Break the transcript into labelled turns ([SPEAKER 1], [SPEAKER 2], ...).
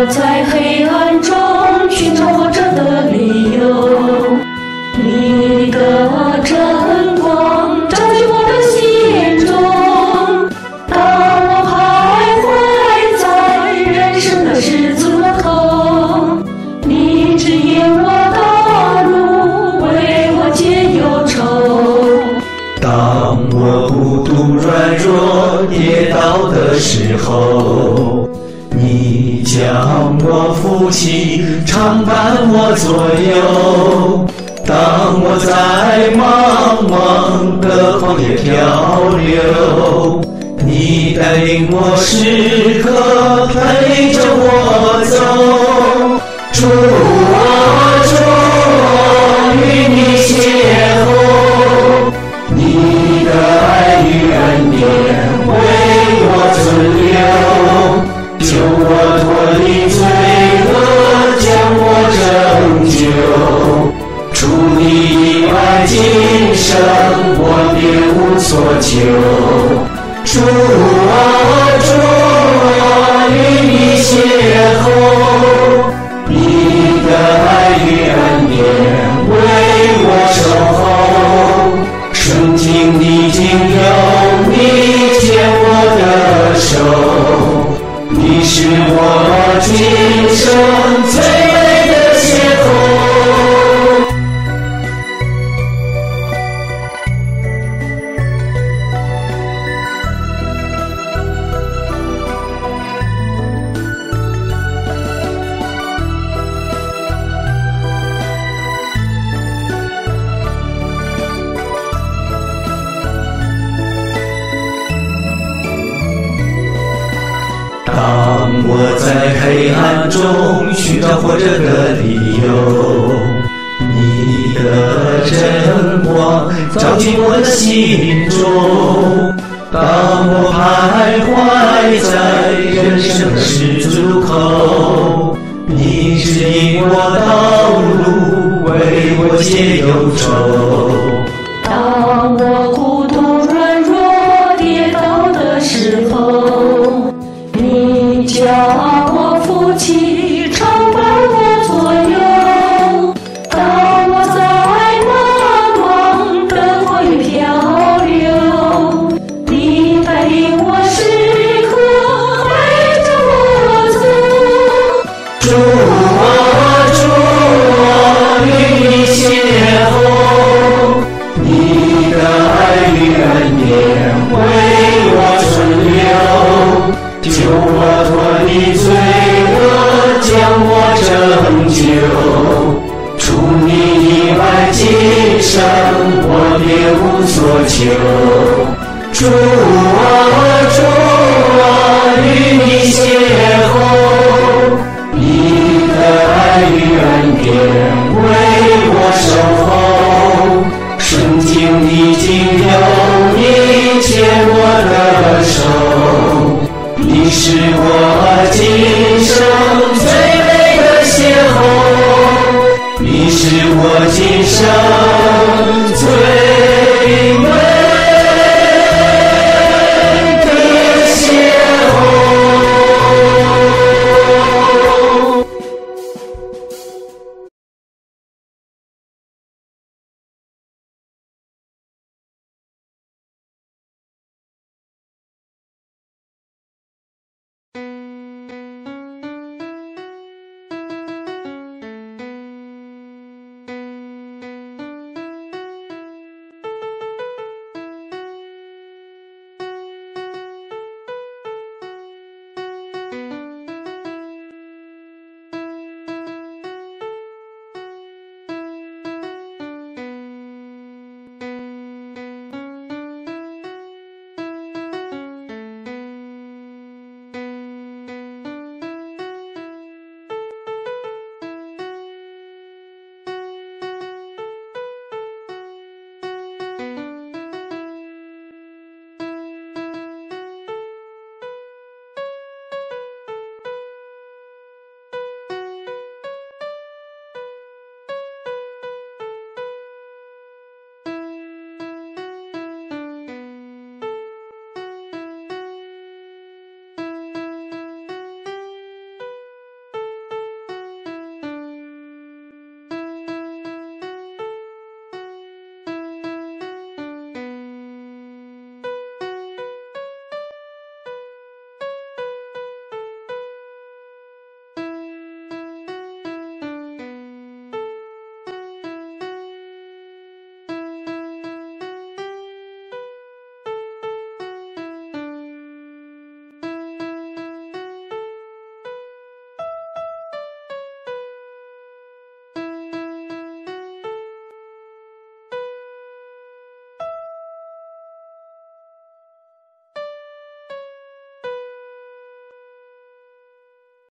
[SPEAKER 1] 我在黑暗中寻找活着的理由，你的真光照进我的心中。当我徘徊在人生的十字路口，你指引我道路，为我解忧愁。
[SPEAKER 2] 当我孤独软弱跌倒的时候，你将我扶起，常伴我左右。当我在茫茫的旷野漂流，你带领我时刻陪着我走。主啊主啊，与你邂逅，你的爱与恩典为我存留，救我脱离罪恶，将我拯救。除你以外今生我别无所求。主啊主啊，与你邂逅，你的爱与恩典为我守候。顺境逆境有你牵我的手，你是我今生最美的邂逅。当我在黑暗中寻找活着的理由，你的真光照进我的心中。当我徘徊在人生的十字路口，你指引我道路，为我解忧愁。
[SPEAKER 1] 当我孤独软弱跌倒的时候，你将我扶起，常伴我左右。当我在茫茫的旷野漂流，你带领我时刻陪着我走。
[SPEAKER 2] 主啊主啊，与你邂逅，你的爱与恩典为我存留，救我脱离罪恶，将我拯救。除你以外今生我别无所求。主啊主啊，与你邂逅，你的爱与恩典为我守候。顺境逆境有你牵我的手，你是我今生最美的邂逅，你是我今生